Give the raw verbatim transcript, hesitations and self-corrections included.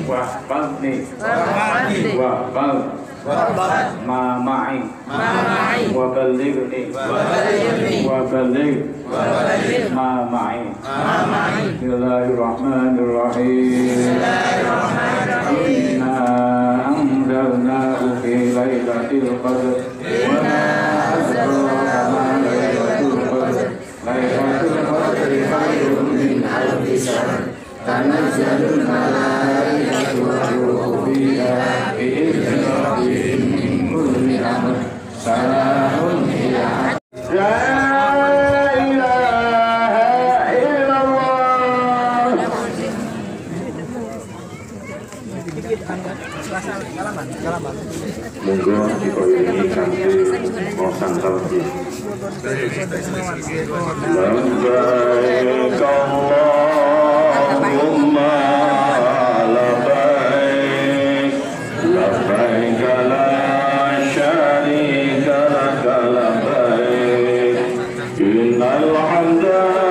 wahfadni wahfadni wahfad wahfad ma ma'i ma ma'i wa ballighni wabaligni wa balligh wabaligh ma ma'i ma ma'i. Bismillahirrahmanirrahim. Bismillahirrahmanirrahim. Inna anzalnahu fi lailatul qadr wa ma adraka ma lailatul qadr. Lailatul qadri khairun min alfi syahr. Tanazzalul malaikatu war-ruhu fiha bi'izni rabbihim min kulli amr. Salamun hiya. La ilaha illallah. Monggo diiringi kanthi mosan talbih. Labbaik Allahumma labbaik, labbaik la syarika laka labbaik, innal hamda